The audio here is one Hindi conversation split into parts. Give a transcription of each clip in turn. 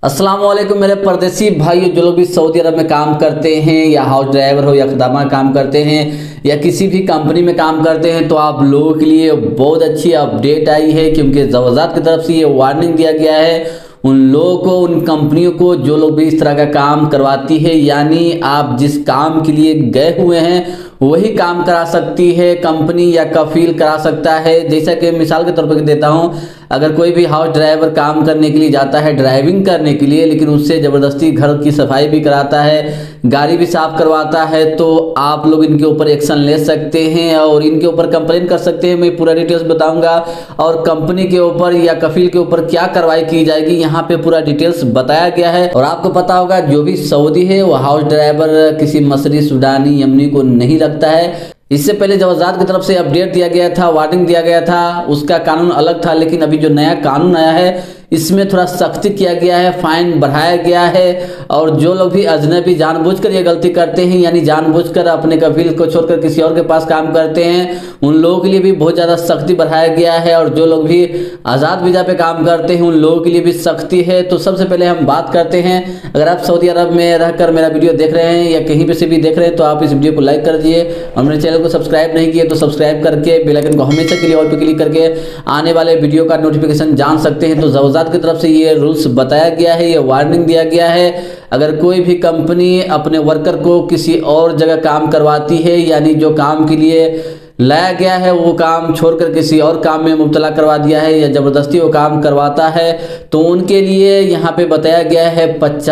अस्सलाम वालेकुम मेरे परदेसी भाइयों, जो लोग भी सऊदी अरब में काम करते हैं या हाउस ड्राइवर हो या खदामा काम करते हैं या किसी भी कंपनी में काम करते हैं, तो आप लोगों के लिए बहुत अच्छी अपडेट आई है। क्योंकि ज़वाज़ात की तरफ से ये वार्निंग दिया गया है उन लोगों को, उन कंपनियों को जो लोग भी इस तरह का काम करवाती है, यानी आप जिस काम के लिए गए हुए हैं वही काम करा सकती है कंपनी या कफील करा सकता है। जैसा कि मिसाल के तौर पर देता हूं, अगर कोई भी हाउस ड्राइवर काम करने के लिए जाता है, ड्राइविंग करने के लिए, लेकिन उससे ज़बरदस्ती घर की सफाई भी कराता है, गाड़ी भी साफ करवाता है, तो आप लोग इनके ऊपर एक्शन ले सकते हैं और इनके ऊपर कंप्लेन कर सकते हैं। मैं पूरा डिटेल्स बताऊंगा और कंपनी के ऊपर या कफील के ऊपर क्या कार्रवाई की जाएगी, यहाँ पे पूरा डिटेल्स बताया गया है। और आपको पता होगा जो भी सऊदी है वो हाउस ड्राइवर किसी मसरी, सुडानी, यमनी को नहीं लगता है। इससे पहले ज़वाज़ात की तरफ से अपडेट दिया गया था, वार्निंग दिया गया था, उसका कानून अलग था। लेकिन अभी जो नया कानून आया है इसमें थोड़ा सख्ती किया गया है, फाइन बढ़ाया गया है। और जो लोग भी अजनबी जानबूझकर ये गलती करते हैं, यानी जानबूझकर अपने कफील को छोड़कर किसी और के पास काम करते हैं, उन लोगों के लिए भी बहुत ज़्यादा सख्ती बढ़ाया गया है। और जो लोग भी आज़ाद वीज़ा पे काम करते हैं उन लोगों के लिए भी सख्ती है। तो सबसे पहले हम बात करते हैं, अगर आप सऊदी अरब में रहकर मेरा वीडियो देख रहे हैं या कहीं पर से भी देख रहे हैं तो आप इस वीडियो को लाइक कर दिए और मेरे चैनल को सब्सक्राइब नहीं किए तो सब्सक्राइब करके बेल आइकन को हमेशा के लिए ऑल पे क्लिक करके आने वाले वीडियो का नोटिफिकेशन जान सकते हैं। तो ज़वाज़ात की तरफ से ये रूल्स बताया गया है, ये वार्निंग दिया गया है। अगर कोई भी कंपनी अपने वर्कर को किसी और जगह काम करवाती है, यानी जो काम के लिए लाया गया है वो काम छोड़कर किसी और काम में मुब्तला करवा दिया है या ज़बरदस्ती वो काम करवाता है, तो उनके लिए यहाँ पे बताया गया है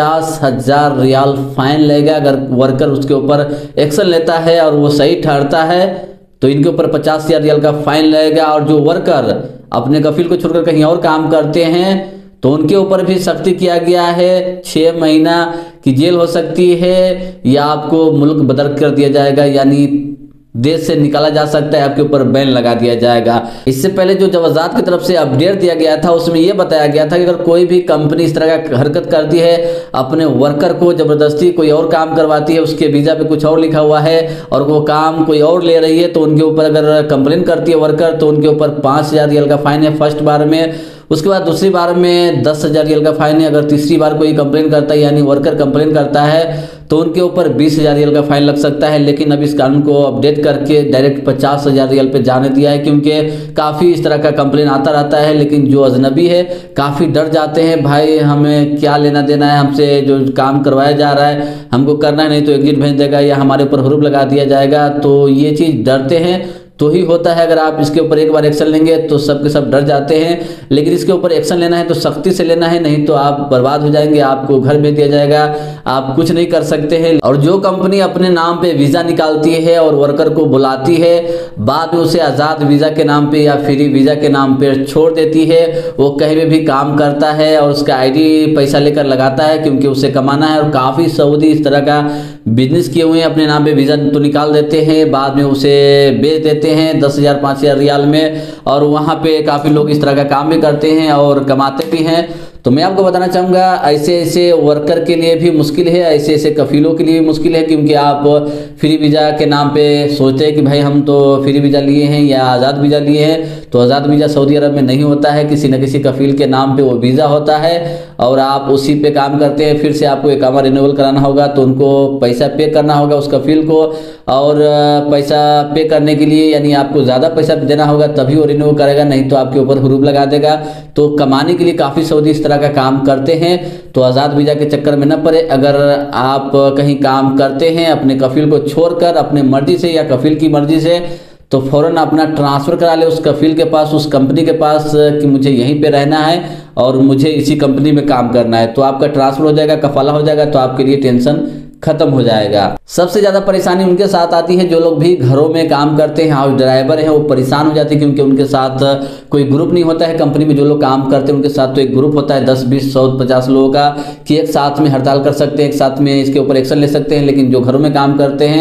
50,000 रियाल फाइन लगेगा। अगर वर्कर उसके ऊपर एक्शन लेता है और वो सही ठहरता है तो इनके ऊपर 50,000 रियाल का फाइन लगेगा। और जो वर्कर अपने कफील को छोड़कर कहीं और काम करते हैं तो उनके ऊपर भी सख्ती किया गया है, 6 महीना की जेल हो सकती है या आपको मुल्क बदर कर दिया जाएगा, यानी देश से निकाला जा सकता है, आपके ऊपर बैन लगा दिया जाएगा। इससे पहले जो ज़वाज़ात की तरफ से अपडेट दिया गया था उसमें यह बताया गया था कि अगर कोई भी कंपनी इस तरह का हरकत करती है, अपने वर्कर को ज़बरदस्ती कोई और काम करवाती है, उसके वीज़ा पे कुछ और लिखा हुआ है और वो काम कोई और ले रही है, तो उनके ऊपर अगर कंप्लेन करती है वर्कर तो उनके ऊपर 5,000 रियाल का फाइन है फर्स्ट बार में। उसके बाद दूसरी बार में 10,000 रियाल का फाइन है। अगर तीसरी बार कोई कंप्लेन करता है, यानी वर्कर कंप्लेन करता है, तो उनके ऊपर 20,000 रियाल का फाइन लग सकता है। लेकिन अब इस कानून को अपडेट करके डायरेक्ट 50,000 रियाल पे जाने दिया है, क्योंकि काफ़ी इस तरह का कंप्लेन आता रहता है। लेकिन जो अजनबी है काफ़ी डर जाते हैं, भाई हमें क्या लेना देना है, हमसे जो काम करवाया जा रहा है हमको करना है, नहीं तो एग्जिट भेज देगा या हमारे ऊपर हुरूब लगा दिया जाएगा। तो ये चीज़ डरते हैं तो ही होता है। अगर आप इसके ऊपर एक बार एक्शन लेंगे तो सब के सब डर जाते हैं, लेकिन इसके ऊपर एक्शन लेना है तो सख्ती से लेना है, नहीं तो आप बर्बाद हो जाएंगे, आपको घर भेज दिया जाएगा, आप कुछ नहीं कर सकते हैं। और जो कंपनी अपने नाम पे वीज़ा निकालती है और वर्कर को बुलाती है, बाद में उसे आज़ाद वीज़ा के नाम पे या फ्री वीज़ा के नाम पे छोड़ देती है, वो कहीं भी काम करता है और उसका ID पैसा लेकर लगाता है, क्योंकि उसे कमाना है। और काफ़ी सऊदी इस तरह का बिजनेस किए हुए हैं, अपने नाम पे वीज़ा तो निकाल देते हैं, बाद में उसे बेच देते हैं 10,000 5,000 रियाल में, और वहाँ पे काफ़ी लोग इस तरह का काम भी करते हैं और कमाते भी हैं। तो मैं आपको बताना चाहूँगा, ऐसे ऐसे वर्कर के लिए भी मुश्किल है, ऐसे ऐसे कफीलों के लिए भी मुश्किल है, क्योंकि आप फ्री वीज़ा के नाम पे सोचते हैं कि भाई हम तो फ्री वीज़ा लिए हैं या आज़ाद वीज़ा लिए हैं, तो आज़ाद वीज़ा सऊदी अरब में नहीं होता है, किसी न किसी कफील के नाम पे वो वीज़ा होता है और आप उसी पे काम करते हैं। फिर से आपको इकामा रिन्यूअल कराना होगा तो उनको पैसा पे करना होगा उस कफील को, और पैसा पे करने के लिए यानी आपको ज़्यादा पैसा देना होगा तभी वो रिन्यू करेगा, नहीं तो आपके ऊपर हुरूब लगा देगा। तो कमाने के लिए काफ़ी सऊदी इस तरह का काम करते हैं, तो आज़ाद वीज़ा के चक्कर में न पड़े। अगर आप कहीं काम करते हैं अपने कफील को छोड़कर अपने मर्जी से या कफील की मर्जी से, तो फ़ौरन अपना ट्रांसफ़र करा ले उस कफील के पास, उस कंपनी के पास कि मुझे यहीं पे रहना है और मुझे इसी कंपनी में काम करना है, तो आपका ट्रांसफ़र हो जाएगा, कफाला हो जाएगा, तो आपके लिए टेंशन खत्म हो जाएगा। सबसे ज़्यादा परेशानी उनके साथ आती है जो लोग भी घरों में काम करते हैं, हाउस ड्राइवर हैं, वो परेशान हो जाते हैं, क्योंकि उनके साथ कोई ग्रुप नहीं होता है। कंपनी में जो लोग काम करते हैं उनके साथ तो एक ग्रुप होता है 10 20 100 50 लोगों का, कि एक साथ में हड़ताल कर सकते हैं, एक साथ में इसके ऊपर एक्शन ले सकते हैं। लेकिन जो घरों में काम करते हैं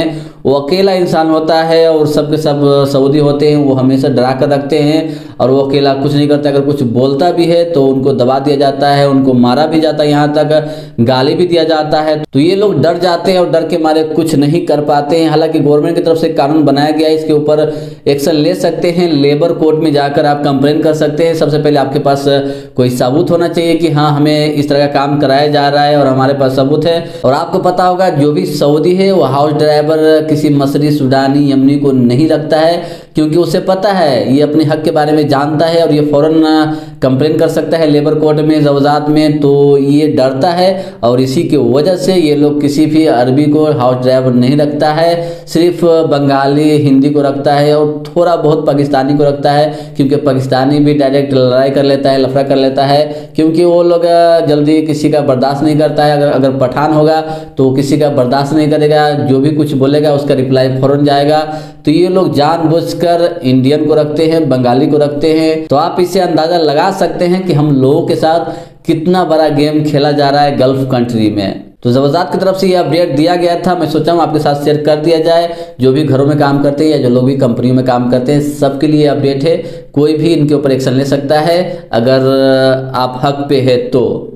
वो अकेला इंसान होता है और सबके सब सऊदी होते हैं, वो हमेशा डरा कर रखते हैं और वो अकेला कुछ नहीं करता। अगर कुछ बोलता भी है तो उनको दबा दिया जाता है, उनको मारा भी जाता है, यहाँ तक गाली भी दिया जाता है। तो ये लोग डर जाते हैं और डर के मारे कुछ नहीं कर पाते हैं। हालांकि गवर्नमेंट की तरफ से कानून बनाया गया है, इसके ऊपर एक्शन ले सकते हैं। लेबर कोर्ट में जाकर आप कंप्लेन कर सकते हैं। सबसे पहले आपके पास कोई सबूत होना चाहिए कि हाँ हमें इस तरह का काम कराया जा रहा है और हमारे पास सबूत है। और आपको पता होगा जो भी सऊदी है वो हाउस ड्राइवर किसी मसरी, सुडानी, यमनी को नहीं रखता है, क्योंकि उसे पता है, ये अपने हक के बारे में जानता है और ये फौरन कंप्लेन कर सकता है लेबर कोर्ट में, ज़वाजात में। तो ये डरता है और इसी की वजह से ये लोग किसी भी अरबी को हाउस ड्राइवर नहीं रखता है, सिर्फ बंगाली, हिंदी को रखता है और थोड़ा बहुत पाकिस्तानी को रखता है, क्योंकि पाकिस्तानी भी डायरेक्ट लड़ाई कर लेता है, लफड़ा कर लेता है, क्योंकि वो लोग जल्दी किसी का बर्दाश्त नहीं करता है। अगर पठान होगा तो किसी का बर्दाश्त नहीं करेगा, जो भी कुछ बोलेगा उसका रिप्लाई फौरन जाएगा। तो ये लोग जानबूझकर इंडियन को रखते हैं, बंगाली को रखते हैं। तो आप इससे अंदाजा लगा सकते हैं कि हम लोगों के साथ कितना बड़ा गेम खेला जा रहा है गल्फ कंट्री में। तो ज़वाजात की तरफ से ये अपडेट दिया गया था, मैं सोचा हूँ आपके साथ शेयर कर दिया जाए। जो भी घरों में काम करते हैं या जो लोग भी कंपनियों में काम करते हैं, सबके लिए अपडेट है। कोई भी इनके ऊपर एक्शन ले सकता है अगर आप हक पे है तो।